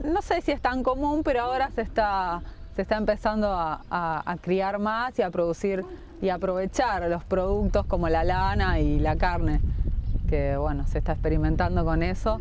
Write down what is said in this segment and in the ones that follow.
no sé si es tan común, pero ahora se está empezando a criar más y a producir y aprovechar los productos como la lana y la carne, que bueno, se está experimentando con eso.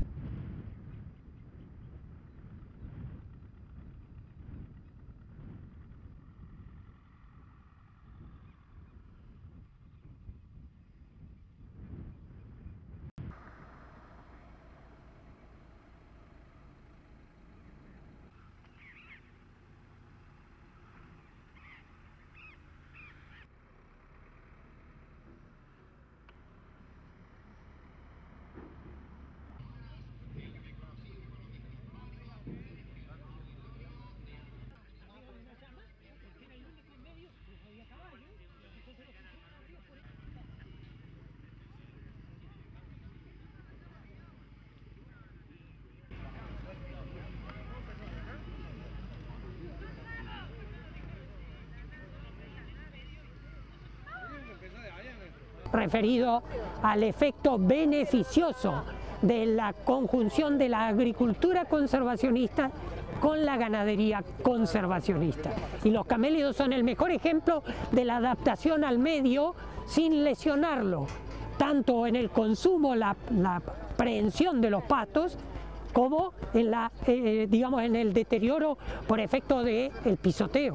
Referido al efecto beneficioso de la conjunción de la agricultura conservacionista con la ganadería conservacionista. Y los camélidos son el mejor ejemplo de la adaptación al medio sin lesionarlo, tanto en el consumo, la prehensión de los pastos, como en, digamos, en el deterioro por efecto del pisoteo.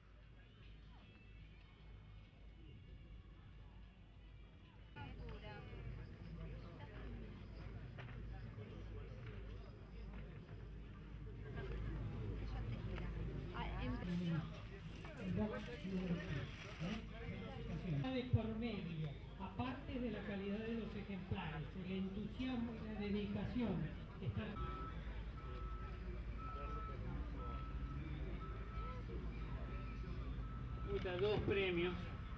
Por medio, aparte de la calidad de los ejemplares, el entusiasmo y la dedicación están... Dos premios.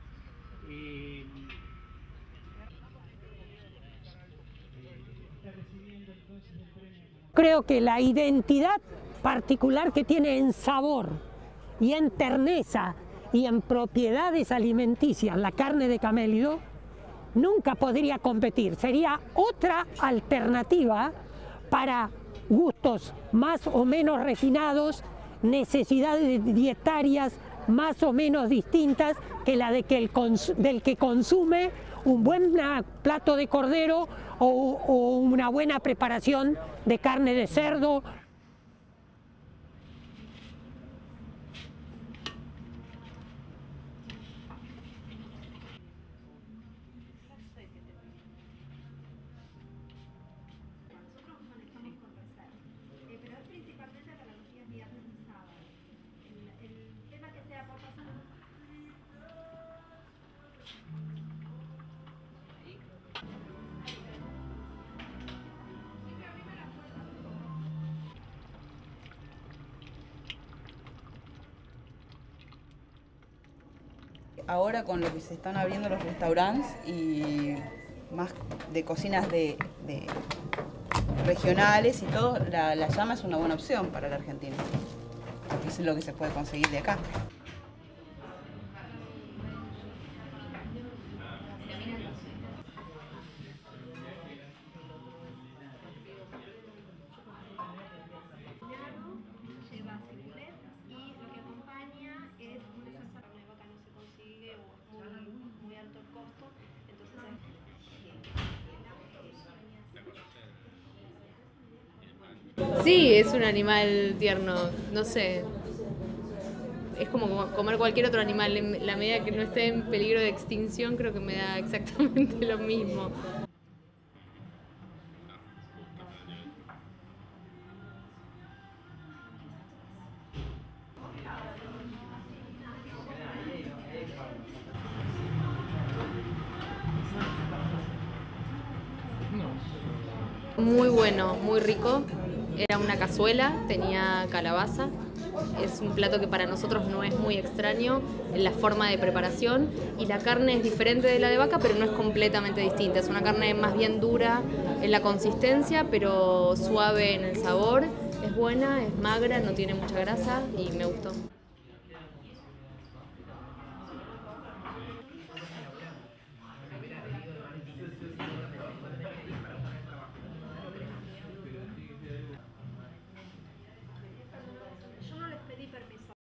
Creo que la identidad particular que tiene en sabor y en terneza y en propiedades alimenticias la carne de camélido nunca podría competir. Sería otra alternativa para gustos más o menos refinados, necesidades dietarias más o menos distintas que la del que consume un buen plato de cordero o una buena preparación de carne de cerdo. Ahora con lo que se están abriendo los restaurantes y más de cocinas de regionales y todo, la llama es una buena opción para la Argentina, porque es lo que se puede conseguir de acá. Sí, es un animal tierno, no sé, es como comer cualquier otro animal, en la medida que no esté en peligro de extinción creo que me da exactamente lo mismo. Muy bueno, muy rico. Era una cazuela, tenía calabaza. Es un plato que para nosotros no es muy extraño en la forma de preparación y la carne es diferente de la de vaca, pero no es completamente distinta. Es una carne más bien dura en la consistencia, pero suave en el sabor. Es buena, es magra, no tiene mucha grasa y me gustó.